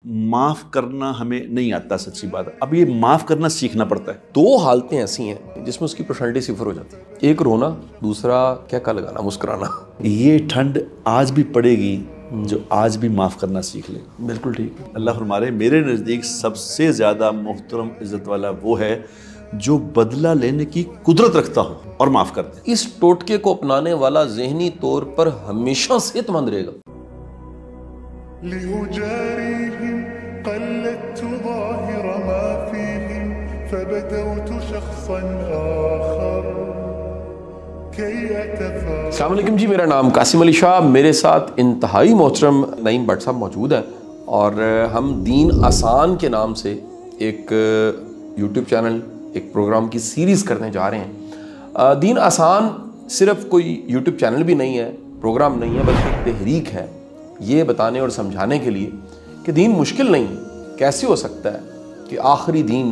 معاف کرنا ہمیں نہیں آتا، سچی بات ہے. اب یہ معاف کرنا سیکھنا پڑتا ہے. دو حالتیں ایسی ہیں جس میں اس کی پرسنالٹی صفر ہو جاتی ہے. ایک رونا، دوسرا کیا کا لگانا، مسکرانا. یہ ٹھنڈ آج بھی پڑے گی جو آج بھی معاف کرنا سیکھ لے. بالکل ٹھیک. اللہ فرمارے میرے نزدیک سب سے زیادہ محترم عزت والا وہ ہے جو بدلہ لینے کی قدرت رکھتا ہو اور معاف کر دے. اس ٹوٹکے کو اپنانے والا ذہنی طور پر ہمیشہ صحت مند رہے گا. لأجاريهم قلدت ظاهر ما فيهم فبدوت شخصا آخر كي أتفاعل. السلام علیکم جی، میرا نام قاسم علی شاہ. میرے ساتھ انتہائی محترم نعیم بٹ صاحب موجود ہیں اور ہم دین آسان کے نام سے ایک یوٹیوب چینل، ایک پروگرام کی سیریز کرنے جا رہے ہیں. دین آسان صرف کوئی یوٹیوب چینل بھی نہیں ہے، پروگرام نہیں ہے، بلکہ ایک تحریک ہے یہ بتانے اور سمجھانے کے لیے کہ دین مشکل نہیں ہے. کیسے ہو سکتا ہے کہ آخری دین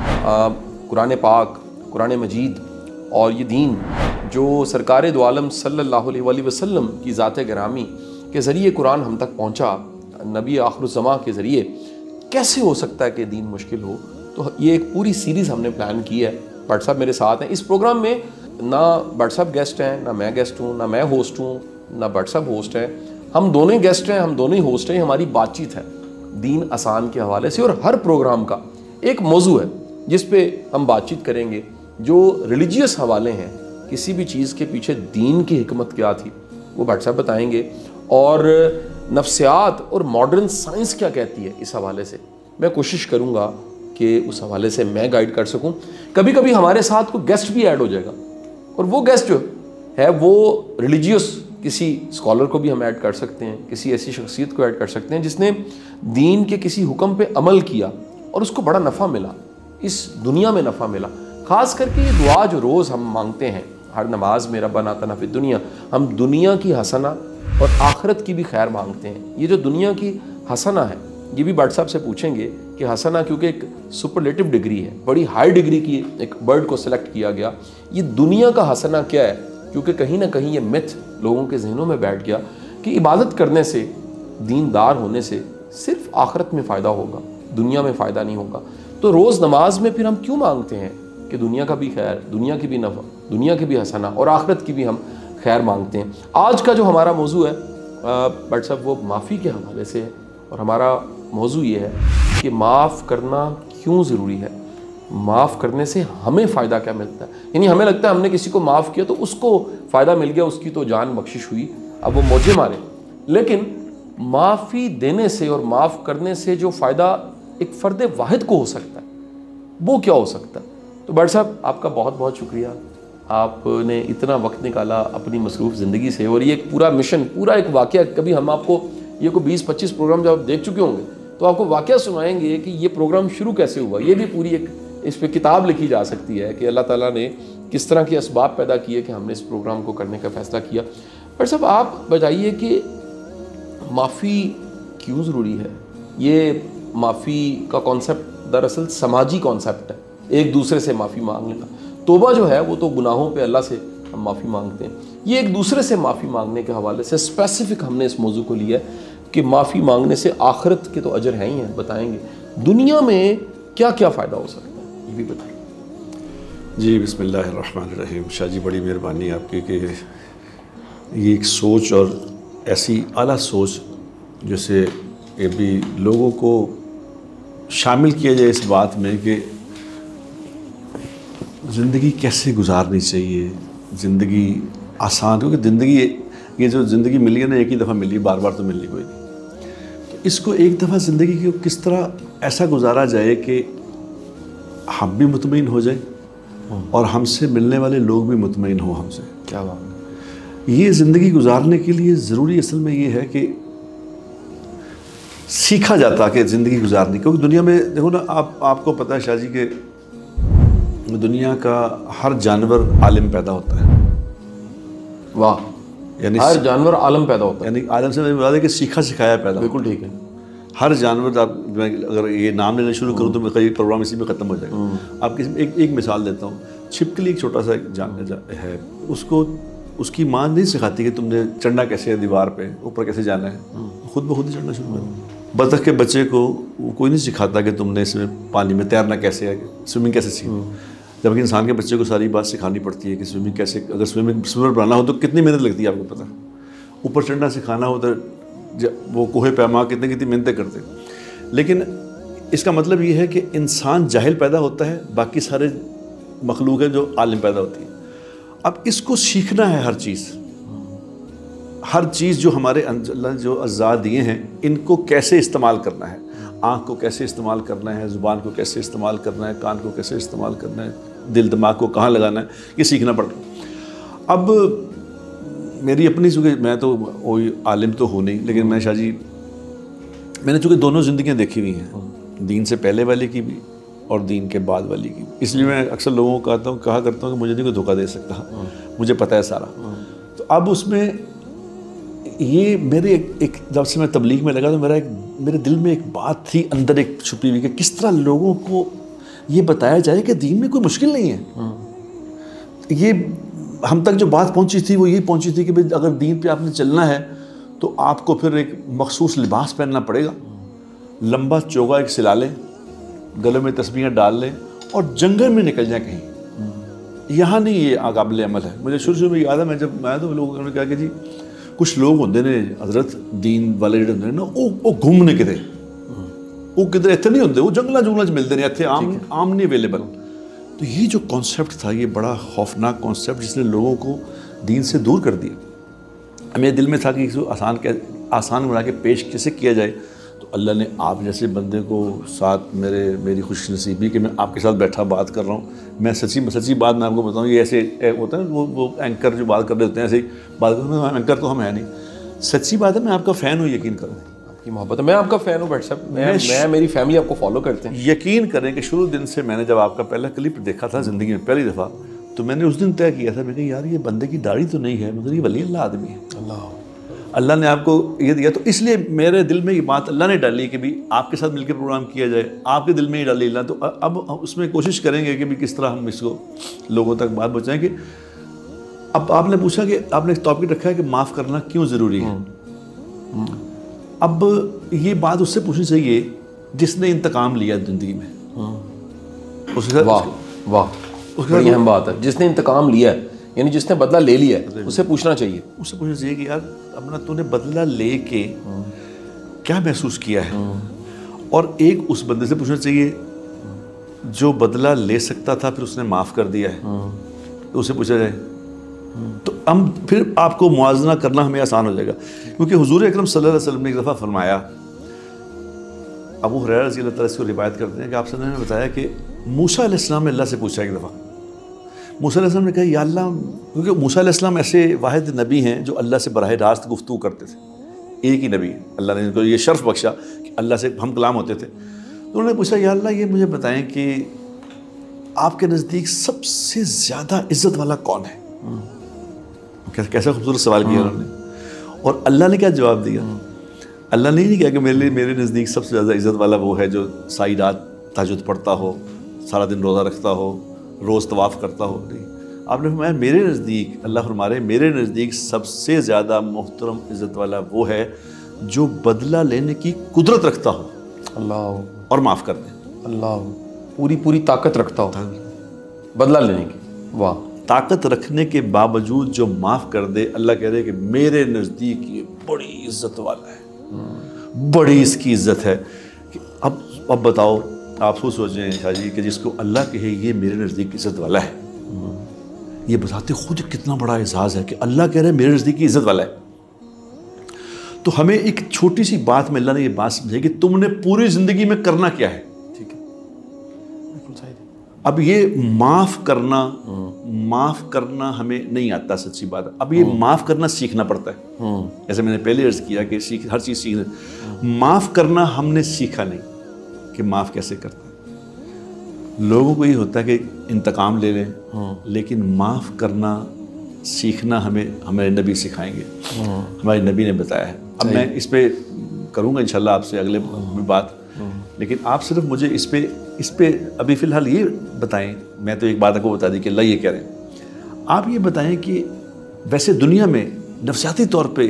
قرآن پاک، قرآن مجید، اور یہ دین جو سرکار دو عالم صلی اللہ علیہ وآلہ وسلم کی ذات گرامی کے ذریعے قرآن ہم تک پہنچا، نبی آخر الزماں کے ذریعے، کیسے ہو سکتا ہے کہ دین مشکل ہو؟ تو یہ ایک پوری سیریز ہم نے پلان کی ہے. بٹ صاحب میرے ساتھ ہیں اس پروگرام میں. نہ بٹ صاحب گیسٹ ہیں، نہ میں گیسٹ ہوں، نہ میں ہوسٹ ہوں، نہ بٹ صاحب ہوسٹ ہیں. ہم دونوں ہی گیسٹ ہیں، ہم دونوں ہی ہوسٹ ہیں. ہماری بات چیت ہے دین آسان کے حوالے سے، اور ہر پروگرام کا ایک موضوع ہے جس پہ ہم بات چیت کریں گے جو ریلیجیس حوالے ہیں. کسی بھی چیز کے پیچھے دین کی حکمت کیا تھی وہ بٹ صاحب بتائیں گے، اور نفسیات اور ماڈرن سائنس کیا کہتی ہے اس حوالے سے. میں کوشش کروں گا کہ اس حوالے سے میں گائیڈ کر سکوں. کبھی کبھی ہمارے ساتھ کوئی گیسٹ بھی ایڈ ہو جائے گا، اور وہ گیسٹ جو ہے وہ ریلیجیس کسی اسکالر کو بھی ہم ایڈ کر سکتے ہیں، کسی ایسی شخصیت کو ایڈ کر سکتے ہیں جس نے دین کے کسی حکم پہ عمل کیا اور اس کو بڑا نفع ملا، اس دنیا میں نفع ملا. خاص کر کے یہ دعا جو روز ہم مانگتے ہیں ہر نماز میں، ربنا آتنا فی الدنیا، ہم دنیا کی حسنہ اور آخرت کی بھی خیر مانگتے ہیں. یہ جو دنیا کی حسنہ ہے یہ بھی بٹ صاحب سے پوچھیں گے کہ حسنہ کیونکہ ایک سپرلیٹو ڈگری ہے، بڑی ہائی ڈگری کی ایک برڈ کو سلیکٹ کیا گیا. یہ دنیا کا حسنہ کیا ہے؟ کیونکہ کہیں نہ کہیں یہ متھ لوگوں کے ذہنوں میں بیٹھ گیا کہ عبادت کرنے سے، دیندار ہونے سے صرف آخرت میں فائدہ ہوگا، دنیا میں فائدہ نہیں ہوگا. تو روز نماز میں پھر ہم کیوں مانگتے ہیں کہ دنیا کا بھی خیر، دنیا کی بھی نفع، دنیا کی بھی حسنہ اور آخرت کی بھی ہم خیر مانگتے ہیں. آج کا جو ہمارا موضوع ہے بٹ صاحب وہ معافی کے حوالے سے ہے، اور ہمارا موضوع یہ ہے کہ معاف کرنا کیوں ضروری ہے، معاف کرنے سے ہمیں فائدہ کیا ملتا ہے. یعنی ہمیں لگتا ہے ہم نے کسی کو معاف کیا تو اس کو فائدہ مل گیا، اس کی تو جان بخشش ہوئی، اب وہ موجے مارے. لیکن معافی دینے سے اور معاف کرنے سے جو فائدہ ایک فرد واحد کو ہو سکتا ہے وہ کیا ہو سکتا ہے؟ تو بٹ صاحب آپ کا بہت بہت شکریہ، آپ نے اتنا وقت نکالا اپنی مصروف زندگی سے، اور یہ ایک پورا مشن، پورا ایک واقعہ. کبھی ہم آپ کو یہ کوئی 20-25 پروگرام جب آپ دیکھ چکے ہوں گے تو آپ کو واقعہ سنائیں گے کہ یہ پروگرام شروع کیسے ہوا. یہ بھی پوری ایک اس پہ کتاب لکھی جا سکتی ہے کہ اللہ تعالیٰ نے کس طرح کے اسباب پیدا کیے کہ ہم نے اس پروگرام کو کرنے کا فیصلہ کیا. پر صاحب آپ بتائیے کہ معافی کیوں ضروری ہے؟ یہ معافی کا کانسیپٹ دراصل سماجی کانسیپٹ ہے، ایک دوسرے سے معافی مانگ لینا. توبہ جو ہے وہ تو گناہوں پہ اللہ سے ہم معافی مانگتے ہیں. یہ ایک دوسرے سے معافی مانگنے کے حوالے سے اسپیسیفک ہم نے اس موضوع کو لیا ہے کہ معافی مانگنے سے آخرت کے تو اجر ہیں ہی ہیں، بتائیں گے دنیا میں کیا کیا فائدہ ہو سکتا ہے یہ بھی بتائیں. جی بسم اللہ الرحمن الرحیم. شاہ جی بڑی مہربانی آپ کی کہ یہ ایک سوچ اور ایسی اعلیٰ سوچ جیسے کہ بھی لوگوں کو شامل کیا جائے اس بات میں کہ زندگی کیسے گزارنی چاہیے، زندگی آسان، کیونکہ زندگی یہ جو زندگی ملی ہے نا ایک ہی دفعہ ملی، بار بار تو ملنی کوئی نہیں. تو اس کو ایک دفعہ زندگی کو کس طرح ایسا گزارا جائے کہ ہم بھی مطمئن ہو جائیں اور ہم سے ملنے والے لوگ بھی مطمئن ہوں ہم سے. کیا بات. یہ زندگی گزارنے کے لیے ضروری اصل میں یہ ہے کہ سیکھا جاتا کہ زندگی گزارنی، کیونکہ دنیا میں دیکھو نا آپ کو پتہ ہے شاہ جی کہ دنیا کا ہر جانور عالم پیدا ہوتا ہے. واہ. یعنی ہر جانور عالم پیدا ہوتا ہے، یعنی عالم سے مراد ہے کہ سیکھا سکھایا پیدا. بالکل ٹھیک ہے. ہر جانور، آپ اگر یہ نام لینا شروع کروں تو کئی پروگرام اسی میں ختم ہو جائے گا. آپ کسی ایک مثال دیتا ہوں. چھپکلی ایک چھوٹا سا جانور ہے، اس کی ماں نہیں سکھاتی کہ تم نے چڑھنا کیسے ہے، دیوار پہ اوپر کیسے جانا ہے، خود بخود ہی چڑھنا شروع کر. بطخ کے بچے کو کوئی نہیں سکھاتا کہ تم نے اس میں پانی میں تیرنا کیسے ہے, سوئمنگ کیسے سیکھنا, جبکہ انسان کے بچے کو ساری بات سکھانی پڑتی ہے کہ سوئمنگ کیسے, اگر سوئمر بنانا ہو تو کتنی محنت لگتی ہے آپ کو پتہ, اوپر چڑھنا سکھانا ہو تو وہ کوہ پیما کتنی محنتیں کرتے ہیں. لیکن اس کا مطلب یہ ہے کہ انسان جاہل پیدا ہوتا ہے, باقی سارے مخلوق ہیں جو عالم پیدا ہوتی ہے. اب اس کو سیکھنا ہے, ہر چیز جو ہمارے اللہ جو اعضاء دیے ہیں ان کو کیسے استعمال کرنا ہے, آنکھ کو کیسے استعمال کرنا ہے, زبان کو کیسے استعمال کرنا ہے, کان کو کیسے استعمال کرنا ہے, دل دماغ کو کہاں لگانا ہے, یہ سیکھنا پڑتا ہے. اب میری اپنی, چونکہ میں تو کوئی عالم تو ہوں نہیں, لیکن میں شاہ جی میں نے چونکہ دونوں زندگیاں دیکھی ہوئی ہیں, دین سے پہلے والی کی بھی اور دین کے بعد والی کی, اس لیے میں اکثر لوگوں کو کہا کرتا ہوں کہ مجھے نہیں کوئی دھوکہ دے سکتا, مجھے پتہ ہے سارا. تو اب اس میں یہ میرے ایک جب سے میں تبلیغ میں لگا تو میرے دل میں ایک بات تھی اندر ایک چھپی ہوئی کہ کس طرح لوگوں کو یہ بتایا جائے کہ دین میں کوئی مشکل نہیں ہے. یہ ہم تک جو بات پہنچی تھی وہ یہ پہنچی تھی کہ بھئی اگر دین پہ آپ نے چلنا ہے تو آپ کو پھر ایک مخصوص لباس پہننا پڑے گا, لمبا چوگا ایک سلا لیں, گلے میں تسبیحیں ڈال لیں اور جنگل میں نکل جائیں کہیں. یہاں نہیں یہ قابل عمل ہے. مجھے شروع میں یاد ہے, میں جب آیا تو لوگوں نے کہا کہ جی کچھ لوگ ہوتے نے حضرت دین والے جڑے ہوتے ہیں نا وہ گھومنے کدے, وہ کدھر اتنے نہیں ہوتے, وہ جنگلاں چ ملتے ہیں, اتنے عام نہیں اویلیبل. تو یہ جو کانسیپٹ تھا یہ بڑا خوفناک کانسیپٹ جس نے لوگوں کو دین سے دور کر دیا. میرے دل میں تھا کہ اس کو آسان بنا کے پیش کیسے کیا جائے. تو اللہ نے آپ جیسے بندے کو ساتھ میری خوش نصیبی کہ میں آپ کے ساتھ بیٹھا بات کر رہا ہوں. میں سچی بات میں آپ کو بتاؤں, یہ ایسے ہوتا ہے نا وہ اینکر جو بات کر رہے ہوتے ہیں ایسے ہی بات کر رہے ہیں, اینکر تو ہم ہیں نہیں. سچی بات ہے, میں آپ کا فین ہوں, یقین کریں. آپ کی محبت ہے, میں آپ کا فین ہوں بٹ صاحب, میں میری فیملی آپ کو فالو کرتے ہیں. یقین کریں کہ شروع دن سے میں نے جب آپ کا پہلا کلپ دیکھا تھا زندگی میں پہلی دفعہ, تو میں نے اس دن طے کیا تھا, میں کہ یار یہ بندے کی داڑھی تو نہیں ہے مگر یہ ولی اللہ آدمی ہے. اللہ نے آپ کو یہ دیا. تو اس لیے میرے دل میں یہ بات اللہ نے ڈالی کہ بھی آپ کے ساتھ مل کے پروگرام کیا جائے, آپ کے دل میں یہ ڈالی اللہ. تو اب اس میں کوشش کریں گے کہ بھی کس طرح ہم اس کو لوگوں تک بات پہنچائیں. کہ اب آپ نے پوچھا کہ آپ نے ایک ٹاپک رکھا ہے کہ معاف کرنا کیوں ضروری ہے. اب یہ بات اس سے پوچھنی چاہیے جس نے انتقام لیا زندگی میں. واہ بڑی اہم بات ہے, جس نے انتقام لیا ہے, یعنی جس نے بدلہ لے لیا ہے, اسے پوچھنا چاہیے. اسے پوچھنا چاہیے کہ یار اپنا تو نے بدلہ لے کے کیا محسوس کیا ہے. اور ایک اس بندے سے پوچھنا چاہیے جو بدلہ لے سکتا تھا پھر اس نے معاف کر دیا ہے, تو اسے پوچھا جائے. تو ہم پھر آپ کو موازنہ کرنا ہمیں آسان ہو جائے گا. کیونکہ حضور اکرم صلی اللہ علیہ وسلم نے ایک دفعہ فرمایا, ابو ہریرہ رضی اللہ تعالیٰ اس کو روایت کرتے ہیں کہ آپ صلی اللہ علیہ وسلم نے بتایا کہ موسیٰ علیہ السلام نے اللہ سے پوچھا ایک دفعہ. موسیٰ علیہ السلام نے کہا یا اللہ, کیونکہ موسیٰ علیہ السلام ایسے واحد نبی ہیں جو اللہ سے براہ راست گفتگو کرتے تھے, ایک ہی نبی اللہ نے ان کو یہ شرف بخشا کہ اللہ سے ہم کلام ہوتے تھے. تو انہوں نے پوچھا یا اللہ یہ مجھے بتائیں کہ آپ کے نزدیک سب سے زیادہ عزت والا کون ہے. کیسا خوبصورت سوال کیا انہوں نے, اور اللہ نے کیا جواب دیا. اللہ نے نہیں کہا کہ میرے نزدیک سب سے زیادہ عزت والا وہ ہے جو ساری رات تہجد پڑھتا ہو, سارا دن روزہ رکھتا ہو, روز طواف کرتا ہو. نہیں, آپ نے فرمایا میرے نزدیک, اللہ فرما رہے ہیں میرے نزدیک سب سے زیادہ محترم عزت والا وہ ہے جو بدلہ لینے کی قدرت رکھتا ہو, اللہ, اور معاف کر دے. اللہ, پوری طاقت رکھتا ہو بدلہ لینے کی. واہ, طاقت رکھنے کے باوجود جو معاف کر دے, اللہ کہہ رہے کہ میرے نزدیک یہ بڑی عزت والا ہے, بڑی اس کی عزت ہے. اب بتاؤ, آپ کو سوچیں شاہ جی کہ جس کو اللہ کہے یہ میرے نزدیک عزت والا ہے, یہ بتاتے خود کتنا بڑا اعزاز ہے کہ اللہ کہہ رہے ہیں میرے نزدیک عزت والا ہے. تو ہمیں ایک چھوٹی سی بات میں اللہ نے یہ بات سمجھائی کہ تم نے پوری زندگی میں کرنا کیا ہے. ٹھیک ہے, اب یہ معاف کرنا ہمیں نہیں آتا, سچی بات ہے. اب یہ معاف کرنا سیکھنا پڑتا ہے. جیسے میں نے پہلے عرض کیا کہ ہر چیز سیکھنا. معاف کرنا ہم نے سیکھا نہیں کہ معاف کیسے کرتا ہے. لوگوں کو یہ ہوتا ہے کہ انتقام لے لیں, لیکن معاف کرنا سیکھنا ہمارے نبی سکھائیں گے, ہمارے نبی نے بتایا ہے. اب میں اس پہ کروں گا انشاءاللہ آپ سے اگلے میں بات, لیکن آپ صرف مجھے اس پہ ابھی فی الحال یہ بتائیں. میں تو ایک بات آپ کو بتا دی کہ اللہ یہ کہہ رہے ہیں, آپ یہ بتائیں کہ ویسے دنیا میں نفسیاتی طور پہ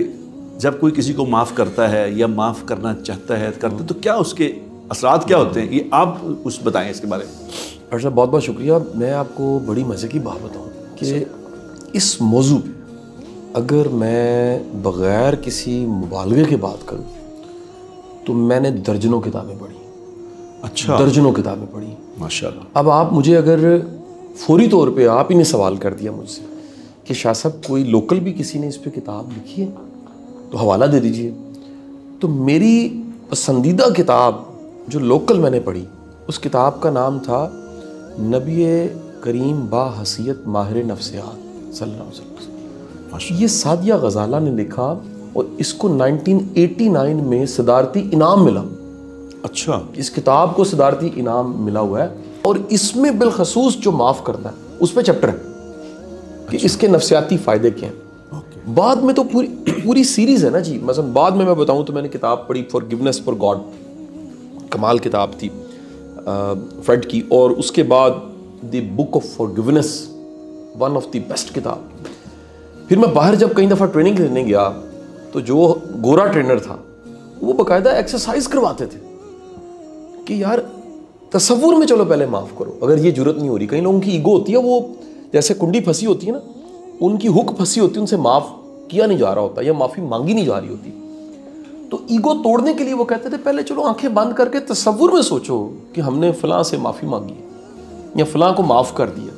جب کوئی کسی کو معاف کرتا ہے یا معاف کرنا چاہتا ہے کرتا تو کیا اس کے اثرات کیا ہوتے ہیں؟ یہ آپ اس بتائیں اس کے بارے میں. ارشد صاحب بہت بہت شکریہ. میں آپ کو بڑی مزے کی بات بتاؤں کہ اس موضوع پہ اگر میں بغیر کسی مبالغے کے بات کروں تو میں نے درجنوں کتابیں پڑھی. اچھا. درجنوں کتابیں پڑھی ماشاءاللہ. اب آپ مجھے اگر فوری طور پہ آپ ہی نے سوال کر دیا مجھ سے کہ شاہ صاحب کوئی لوکل بھی کسی نے اس پہ کتاب لکھی ہے تو حوالہ دے دیجئے. تو میری پسندیدہ کتاب جو لوکل میں نے پڑھی اس کتاب کا نام تھا نبی کریم با حیثیت ماہر نفسیات صلی اللہ علیہ وسلم. یہ سعدیہ غزالہ نے لکھا اور اس کو 1989 میں صدارتی انعام ملا. اچھا. اس کتاب کو صدارتی انعام ملا ہوا ہے اور اس میں بالخصوص جو معاف کرتا ہے اس پہ چیپٹر ہے کہ اس کے نفسیاتی فائدے کیا ہیں. بعد میں تو پوری سیریز ہے نا جی. مثلا بعد میں بتاؤں تو میں نے کتاب پڑھی فارگیونیس فار گاڈ, کمال کتاب تھی فریڈ کی. اور اس کے بعد the book of forgiveness, one of the best کتاب. پھر میں باہر جب کئی دفعہ ٹریننگ لینے گیا تو جو گورا ٹرینر تھا وہ باقاعدہ ایکسرسائز کرواتے تھے کہ یار تصور میں چلو پہلے معاف کرو اگر یہ جرت نہیں ہو رہی. کئی لوگوں کی ایگو ہوتی ہے, وہ جیسے کنڈی پھنسی ہوتی ہے نا, ان کی ہک پھنسی ہوتی ہے, ان سے معاف کیا نہیں جا رہا ہوتا یا معافی مانگی نہیں جا رہی ہوتی. تو ایگو توڑنے کے لیے وہ کہتے تھے پہلے چلو آنکھیں بند کر کے تصور میں سوچو کہ ہم نے فلاں سے معافی مانگی ہے یا فلاں کو معاف کر دیا.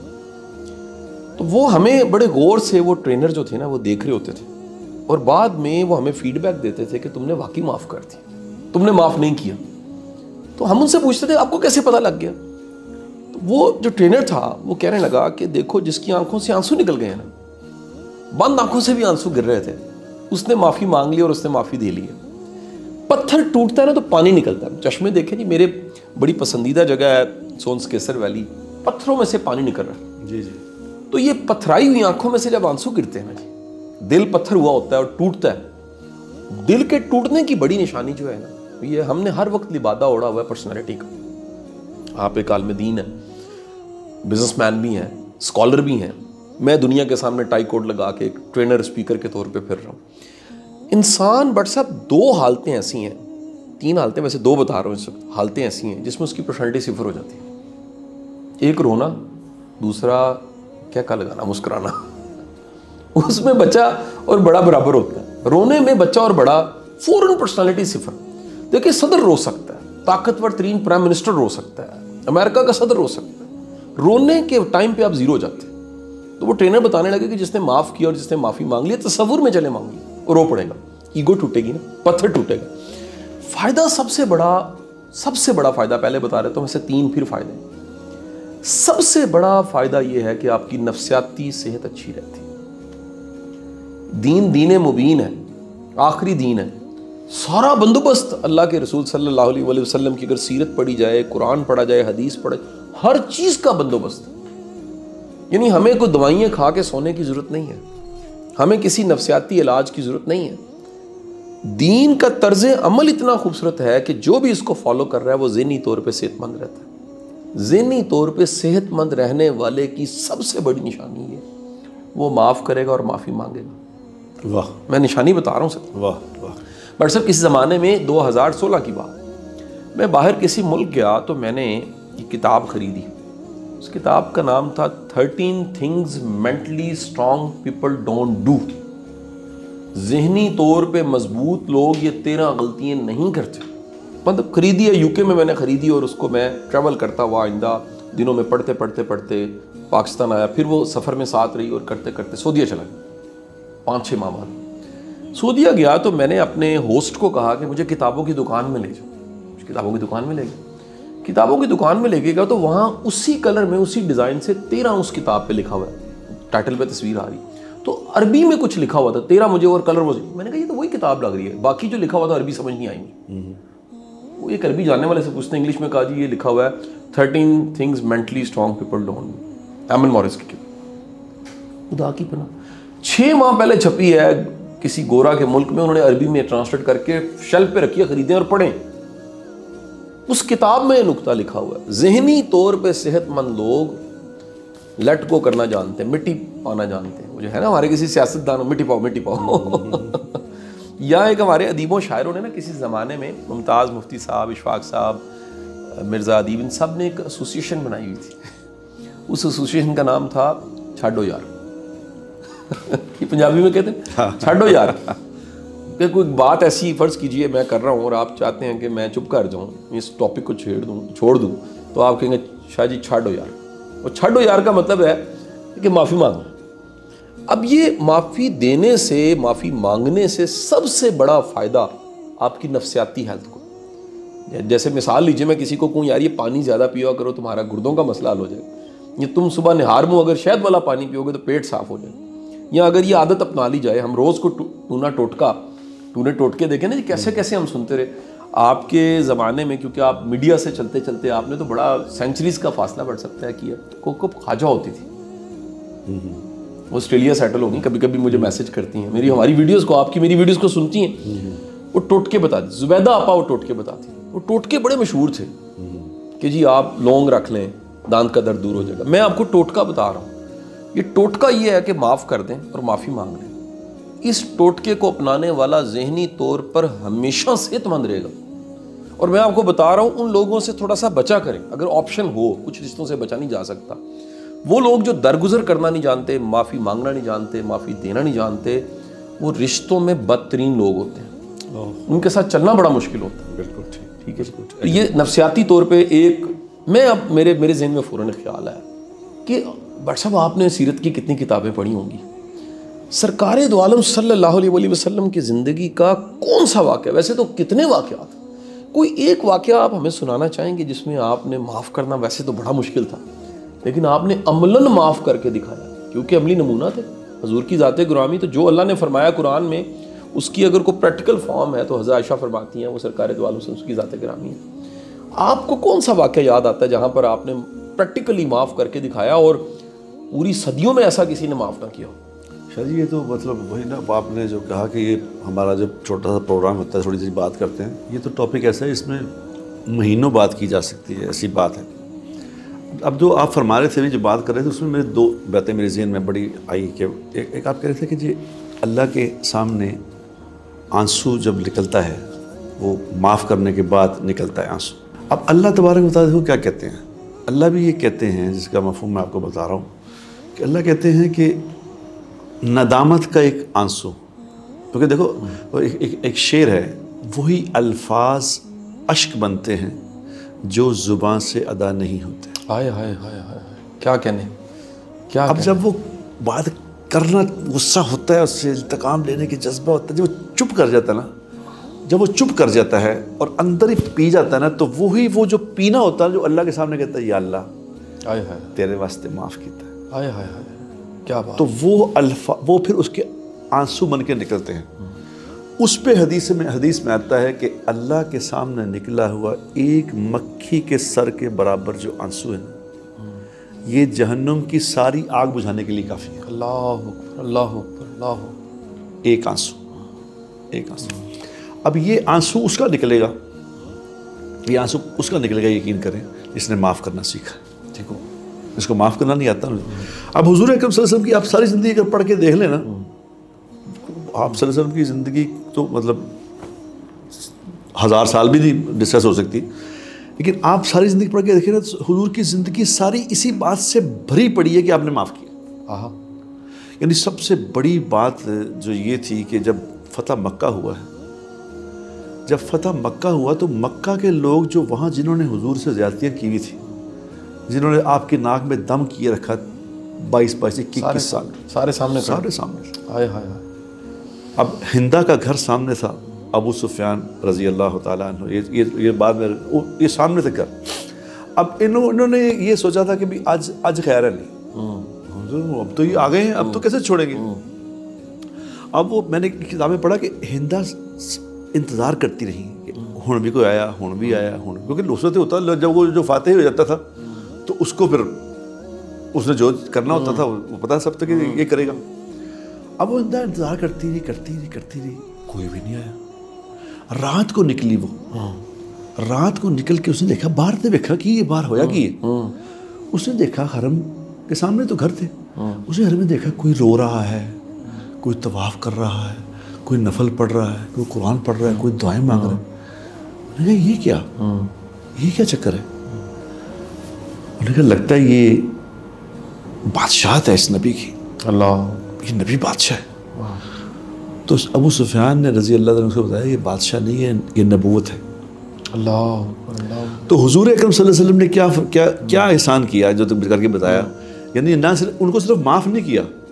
تو وہ ہمیں بڑے غور سے, وہ ٹرینر جو تھے نا وہ دیکھ رہے ہوتے تھے اور بعد میں وہ ہمیں فیڈ بیک دیتے تھے کہ تم نے واقعی معاف کر دی, تم نے معاف نہیں کیا. تو ہم ان سے پوچھتے تھے آپ کو کیسے پتہ لگ گیا؟ تو وہ جو ٹرینر تھا وہ کہنے لگا کہ دیکھو جس کی آنکھوں سے آنسو نکل گئے ہیں نا, بند آنکھوں سے بھی آنسو گر رہے تھے, اس نے معافی مانگ لی اور اس نے معافی دے لی. پتھر ٹوٹتا ہے نا تو پانی نکلتا ہے. چشمے دیکھیں جی, میرے بڑی پسندیدہ جگہ ہے سونس کیسر ویلی, پتھروں میں سے پانی نکل رہا ہے. جی جی. تو یہ پتھرائی ہوئی آنکھوں میں سے جب آنسو گرتے ہیں نا جی, دل پتھر ہوا ہوتا ہے اور ٹوٹتا ہے. دل کے ٹوٹنے کی بڑی نشانی جو ہے نا, یہ ہم نے ہر وقت لبادہ اوڑا ہوا ہے پرسنالٹی کا. آپ ایک عالم دین ہیں, بزنس مین بھی ہیں, اسکالر بھی ہیں. میں دنیا کے سامنے ٹائی کوٹ لگا کے ایک ٹرینر اسپیکر کے طور پہ پھر رہا ہوں. انسان بٹ صاحب دو حالتیں ایسی ہیں, تین حالتیں ویسے دو بتا رہا ہوں اس وقت, حالتیں ایسی ہیں جس میں اس کی پرسنالٹی صفر ہو جاتی ہے. ایک رونا, دوسرا کیا کا لگانا مسکرانا. اس میں بچہ اور بڑا برابر ہوتا ہے. رونے میں بچہ اور بڑا فوراً پرسنالٹی صفر. دیکھیں صدر رو سکتا ہے, طاقتور ترین پرائم منسٹر رو سکتا ہے, امریکہ کا صدر رو سکتا ہے, رونے کے ٹائم پہ آپ زیرو ہو جاتے ہیں. تو وہ ٹرینر بتانے لگے کہ جس نے معاف کیا اور جس نے معافی مانگ لی تصور میں چلے مانگی اور رو پڑے گا, ایگو ٹوٹے گی نا, پتھر ٹوٹے گا. فائدہ سب سے بڑا فائدہ پہلے بتا رہے تو ویسے تین پھر فائدے. سب سے بڑا فائدہ یہ ہے کہ آپ کی نفسیاتی صحت اچھی رہتی ہے. دین مبین ہے, آخری دین ہے. سارا بندوبست اللہ کے رسول صلی اللہ علیہ وسلم کی اگر سیرت پڑھی جائے, قرآن پڑھا جائے, حدیث پڑھا جائے, ہر چیز کا بندوبست. یعنی ہمیں کوئی دوائیاں کھا کے سونے کی ضرورت نہیں ہے, ہمیں کسی نفسیاتی علاج کی ضرورت نہیں ہے. دین کا طرز عمل اتنا خوبصورت ہے کہ جو بھی اس کو فالو کر رہا ہے وہ ذہنی طور پہ صحت مند رہتا ہے. ذہنی طور پہ صحت مند رہنے والے کی سب سے بڑی نشانی ہے وہ معاف کرے گا اور معافی مانگے گا. واہ, میں نشانی بتا رہا ہوں سر. واہ واہ. بٹ سر کسی زمانے میں 2016 کی بات, میں باہر کسی ملک گیا تو میں نے یہ کتاب خریدی. اس کتاب کا نام تھا 13 things mentally strong people don't do. ذہنی طور پہ مضبوط لوگ یہ 13 غلطیاں نہیں کرتے. مطلب خریدی ہے, UK میں نے خریدی اور اس کو میں ٹریول کرتا ہوا آئندہ دنوں میں پڑھتے پاکستان آیا. پھر وہ سفر میں ساتھ رہی اور کرتے کرتے سعودیہ چلا گیا. 5-6 ماہ بعد سعودیہ گیا تو میں نے اپنے ہوسٹ کو کہا کہ مجھے کتابوں کی دکان میں لے جاؤ. کتابوں کی دکان میں لے گیا. کتابوں کی دکان میں لے کے گیا تو وہاں اسی کلر میں اسی ڈیزائن سے 13 اس کتاب پہ لکھا ہوا ہے, ٹائٹل پہ تصویر آ رہی. تو عربی میں کچھ لکھا ہوا تھا 13 مجھے اور کلر وہ. میں نے کہا یہ تو وہی کتاب لگ رہی ہے, باقی جو لکھا ہوا تھا عربی سمجھ نہیں آئی مجھے. وہ ایک عربی جاننے والے سے پوچھتے ہیں, انگلش میں کہا جی یہ لکھا ہوا ہے 13 things mentally strong people don't do, Aiman مورس کی. خدا کی پناہ 6 ماہ پہلے چھپی ہے کسی گورا کے ملک میں, انہوں نے عربی میں ٹرانسلیٹ کر کے شیلف پہ رکھی ہے, خریدیں اور پڑھیں. اس کتاب میں نقطہ لکھا ہوا ہے ذہنی طور پہ صحت مند لوگ لیٹ گو کرنا جانتے ہیں, مٹی پانا جانتے ہیں. وہ جو ہے نا ہمارے کسی سیاستدان مٹی پاؤ یہاں ایک ہمارے ادیبوں شاعروں نے نا کسی زمانے میں ممتاز مفتی صاحب، اشفاق صاحب، مرزا ادیب، ان سب نے ایک ایسوسیشن بنائی ہوئی تھی. اس ایسوسیشن کا نام تھا چھاڈو یار. یہ پنجابی میں کہتے ہیں چھاڈو یار. کہ کوئی بات ایسی فرض کیجئے میں کر رہا ہوں اور آپ چاہتے ہیں کہ میں چپ کر جاؤں، اس ٹاپک کو چھوڑ دوں، تو آپ کہیں گے شاہ جی چھاڈو یار. اور چھاڈو یار کا مطلب ہے کہ معافی مانگو. اب یہ معافی دینے سے، معافی مانگنے سے سب سے بڑا فائدہ آپ کی نفسیاتی ہیلتھ کو. جیسے مثال لیجیے، میں کسی کو کہوں یار یہ پانی زیادہ پیا کرو تمہارا گردوں کا مسئلہ حل ہو جائے گا، یہ تم صبح نہار میں اگر شہد والا پانی پیو گے تو پیٹ صاف ہو جائے گا. یا اگر یہ عادت اپنا لی جائے، ہم روز کو ٹونا ٹوٹکے دیکھیں نا جی کیسے کیسے ہم سنتے رہے. آپ کے زمانے میں کیونکہ آپ میڈیا سے چلتے چلتے آپ نے تو بڑا سینچریز کا فاصلہ بڑھ سکتا ہے کیا. کوکو خواجہ ہوتی تھی، وہ آسٹریلیا سیٹل ہوگی، کبھی کبھی مجھے میسج کرتی ہیں، ہماری ویڈیوز کو، آپ کی میری ویڈیوز کو سنتی ہیں، وہ ٹوٹکے بتاتی. زبیدہ آپا وہ ٹوٹکے بتاتی. وہ ٹوٹکے بڑے مشہور تھے کہ جی آپ لونگ رکھ لیں دانت کا درد دور ہو جائے گا. میں آپ کو ٹوٹکا بتا رہا ہوں. یہ ٹوٹکا یہ ہے کہ معاف کر دیں اور معافی مانگ لیں. اس ٹوٹکے کو اپنانے والا ذہنی طور پر ہمیشہ صحت مند رہے گا. اور میں آپ کو بتا رہا ہوں ان لوگوں سے تھوڑا سا بچا کریں اگر آپشن ہو. کچھ رشتوں سے بچا نہیں جا سکتا. وہ لوگ جو درگزر کرنا نہیں جانتے، معافی مانگنا نہیں جانتے، معافی دینا نہیں جانتے، وہ رشتوں میں بدترین لوگ ہوتے ہیں. ان کے ساتھ چلنا بڑا مشکل ہوتا ہے. بالکل ٹھیک ہے. یہ نفسیاتی طور پہ اب میرے ذہن میں فوراً خیال آیا کہ بٹ صاحب آپ نے سیرت کی کتنی کتابیں پڑھی ہوں گی. سرکار دو عالم صلی اللہ علیہ وسلم کی زندگی کا کون سا واقعہ، ویسے تو کتنے واقعات، کوئی ایک واقعہ آپ ہمیں سنانا چاہیں گے جس میں آپ نے معاف کرنا، ویسے تو بڑا مشکل تھا لیکن آپ نے عملاً معاف کر کے دکھایا، کیونکہ عملی نمونہ تھے حضور کی ذات گرامی. تو جو اللہ نے فرمایا قرآن میں، اس کی اگر کوئی پریکٹیکل فارم ہے تو حضرت عائشہ فرماتی ہیں وہ سرکار دو عالم صلی اللہ علیہ وسلم کی ذات گرامی ہے. آپ کو کون سا واقعہ یاد آتا ہے جہاں پر آپ نے پریکٹیکلی معاف کر کے دکھایا اور پوری صدیوں میں ایسا کسی نے معاف نہ کیا ہو؟ شاہ جی یہ تو مطلب وہی نا آپ نے جو کہا کہ یہ ہمارا جب چھوٹا سا پروگرام ہوتا ہے تھوڑی سی بات کرتے ہیں، یہ تو ٹاپک ایسا ہے اس میں مہینوں بات کی جا سکتی ہے، ایسی بات ہے. اب جو آپ فرما رہے تھے جو بات کر رہے تھے اس میں میرے دو باتیں میرے ذہن میں بڑی آئی کہ ایک آپ کہہ رہے تھے کہ جی اللہ کے سامنے آنسو جب نکلتا ہے وہ معاف کرنے کے بعد نکلتا ہے آنسو. اب اللہ تبارک و تعالیٰ کو کیا کہتے ہیں؟ اللہ بھی یہ کہتے ہیں جس کا مفہوم میں آپ کو بتا رہا ہوں کہ اللہ کہتے ہیں کہ ندامت کا ایک آنسو. کیونکہ دیکھو ایک شعر ہے، وہی الفاظ اشک بنتے ہیں جو زبان سے ادا نہیں ہوتے. ہائے ہائے ہائے ہائے کیا کہنے کیا. اب جب وہ بات کرنا غصہ ہوتا ہے، اس سے انتقام لینے کی جذبہ ہوتا ہے، جب وہ چپ کر جاتا ہے نا، جب وہ چپ کر جاتا ہے اور اندر ہی پی جاتا ہے نا، تو وہی وہ جو پینا ہوتا ہے جو اللہ کے سامنے کہتا ہے یا اللہ ہائے ہائے تیرے واسطے معاف کیتا ہے. ہائے ہائے ہائے کیا بات. تو وہ پھر اس کے آنسو بن کے نکلتے ہیں. اس پہ حدیث میں آتا ہے کہ اللہ کے سامنے نکلا ہوا ایک مکھی کے سر کے برابر جو آنسو ہے نا، یہ جہنم کی ساری آگ بجھانے کے لیے کافی ہے. اللہ اکبر اللہ اکبر اللہ. ایک آنسو. اب یہ آنسو اس کا نکلے گا، یقین کریں جس نے معاف کرنا سیکھا. ٹھیک ہو، اس کو معاف کرنا نہیں آتا. اب حضور اکرم صلی اللہ علیہ وسلم کی آپ ساری زندگی اگر پڑھ کے دیکھ لیں نا، آپ صلی اللہ علیہ وسلم کی زندگی تو مطلب 1000 سال بھی نہیں ڈسکس ہو سکتی، لیکن آپ ساری زندگی پڑھ کے دیکھیں نا، حضور کی زندگی ساری اسی بات سے بھری پڑی ہے کہ آپ نے معاف کیا. یعنی سب سے بڑی بات جو یہ تھی کہ جب فتح مکہ ہوا ہے، تو مکہ کے لوگ جو وہاں جنہوں نے حضور سے زیادتیاں کی ہوئی تھی، جنہوں نے آپ کی ناک میں دم کیے رکھا 22 21 سال، سارے سامنے. ہائے ہائے. اب ہندا کا گھر سامنے تھا، ابو سفیان رضی اللہ تعالیٰ عنہ، یہ بعد میں یہ سامنے تھا گھر. اب انہوں نے یہ سوچا تھا کہ بھی آج خیر ہے نہیں، اب تو یہ آ گئے ہیں، اب تو کیسے چھوڑیں گے. اب وہ میں نے کتاب میں پڑھا کہ ہندا انتظار کرتی رہی کہ ہن بھی کوئی آیا، کیونکہ دوسرے ہوتا جب وہ جو فاتح ہو جاتا تھا تو اس کو پھر اس نے جو کرنا ہوتا تھا وہ پتا سب تک کہ یہ کرے گا. اب وہ انتظار کرتی رہی، کوئی بھی نہیں آیا. رات کو نکلی، رات کو نکل کے اس نے دیکھا، باہر نے دیکھا کہ یہ باہر ہویا کی ہے. اس نے دیکھا حرم کے سامنے تو گھر تھے، اس نے حرم میں دیکھا کوئی رو رہا ہے، کوئی طواف کر رہا ہے، کوئی نفل پڑھ رہا ہے, کوئی قرآن پڑھ رہا ہے, کوئی دعائیں مانگ رہا ہے. میں نے کہا یہ کیا چکر ہے؟ انہوں نے کہا لگتا ہے یہ بادشاہت ہے اس نبی کی, اللہ, یہ نبی بادشاہ ہے. تو ابو سفیان نے رضی اللہ عنہ کو بتایا یہ بادشاہ نہیں ہے, یہ نبوت ہے. اللہ. تو حضور اکرم صلی اللہ علیہ وسلم نے کیا احسان کیا جو تم کر کے بتایا. یعنی نہ صرف ان کو صرف معاف نہیں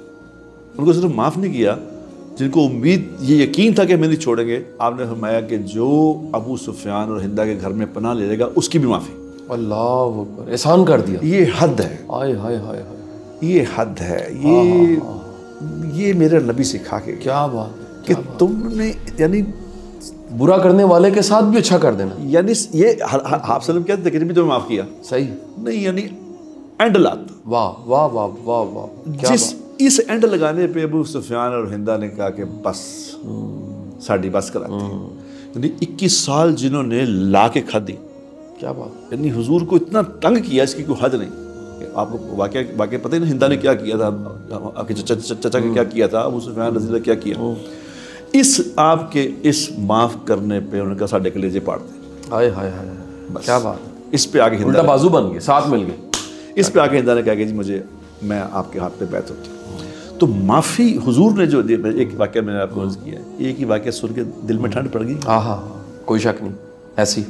کیا, جن کو امید یہ یقین تھا کہ ہمیں نہیں چھوڑیں گے, آپ نے فرمایا کہ جو ابو سفیان اور ہندا کے گھر میں پناہ لے گا اس کی بھی معافی. اللہ اکبر, احسان کر دیا. یہ حد ہے, ہائے ہائے ہائے, یہ حد ہے. یہ میرے نبی سکھا کے کیا بات کہ تم نے یعنی برا کرنے والے کے ساتھ بھی اچھا کر دینا. یعنی یہ آپ وسلم کہتے تھے کہ بھی تمہیں معاف کیا, صحیح نہیں یعنی اینڈ لاتا. واہ واہ واہ واہ واہ, جس اس اینڈ لگانے پہ ابو سفیان اور ہندا نے کہا کہ بس ساڑی بس کراتی. یعنی 21 سال جنہوں نے لا کے کھا دی. کیا بات, یعنی حضور کو اتنا تنگ کیا اس کی کوئی حد نہیں. آپ کو واقعہ پتہ ہی نا ہندا نے کیا کیا تھا, آپ کے چچا کے کیا کیا تھا, ابو سفیان رضی اللہ کیا کیا. اس آپ کے اس معاف کرنے پہ انہوں نے کہا ساڈے کلیجے پاڑ دیں. ہائے ہائے ہائے, کیا بات. اس پہ آگے الٹا بازو بن گئے, ساتھ مل گئے. اس پہ آگے ہندا نے کہا کہ جی میں آپ کے ہاتھ پہ بیعت ہوتی ہوں. تو معافی حضور نے جو ایک واقعہ میں نے آپ کو عرض کیا ہے, ایک ہی واقعہ سن کے دل میں ٹھنڈ پڑ گئی. ہاں, کوئی شک نہیں, ایسی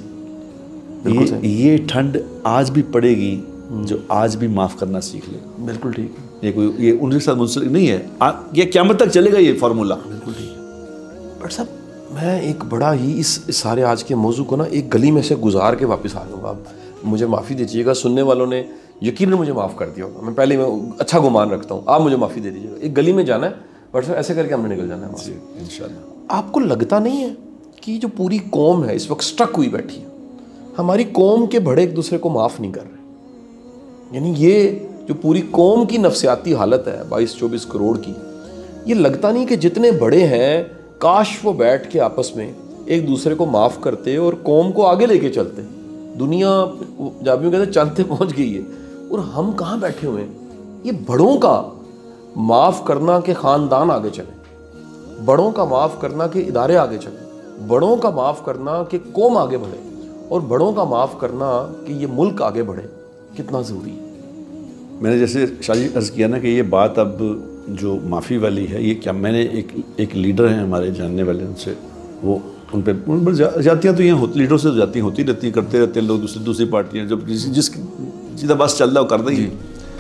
یہ ٹھنڈ آج بھی پڑے گی جو آج بھی معاف کرنا سیکھ لے. بالکل ٹھیک. یہ ان کے ساتھ منسلک نہیں ہے, یہ قیامت تک چلے گا یہ فارمولہ. بالکل ٹھیک. بٹ صاحب میں ایک بڑا ہی اس سارے آج کے موضوع کو نا ایک گلی میں سے گزار کے واپس آ جاؤں گا. آپ مجھے معافی دیجیے گا, سننے والوں نے یقیناً مجھے معاف کر دیا ہوگا, میں پہلے میں اچھا گمان رکھتا ہوں, آپ مجھے معافی دے دیجیے گا. ایک گلی میں جانا ہے, بٹ صاحب ایسے کر کے ہم نے نکل جانا ہے جی انشاءاللہ. آپ کو لگتا نہیں ہے کہ جو پوری قوم ہے اس وقت سٹک ہوئی بیٹھی ہے, ہماری قوم کے بڑے ایک دوسرے کو معاف نہیں کر رہے. یعنی یہ جو پوری قوم کی نفسیاتی حالت ہے 22-24 کروڑ کی, یہ لگتا نہیں کہ جتنے بڑے ہیں کاش وہ بیٹھ کے آپس میں ایک دوسرے کو معاف کرتے اور قوم کو آگے لے کے چلتے. دنیا جابیوں کہتے ہیں چلتے پہنچ گئی ہے, اور ہم کہاں بیٹھے ہوئے ہیں. یہ بڑوں کا معاف کرنا کہ خاندان آگے چلے, بڑوں کا معاف کرنا کہ ادارے آگے چلیں, بڑوں کا معاف کرنا کہ قوم آگے بڑھے, اور بڑوں کا معاف کرنا کہ یہ ملک آگے بڑھے, کتنا ضروری ہے. میں نے جیسے شاہ جی عرض کیا نا کہ یہ بات اب جو معافی والی ہے, یہ کیا میں نے ایک لیڈر ہیں ہمارے جاننے والے, ان سے وہ ان پہ جاتیاں تو یہاں لیڈروں سے جاتیاں ہوتی رہتی ہیں, کرتے رہتے ہیں لوگ, دوسری پارٹیاں جب جس سیدھا بس چل رہا ہے وہ کر دیں گے.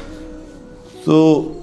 تو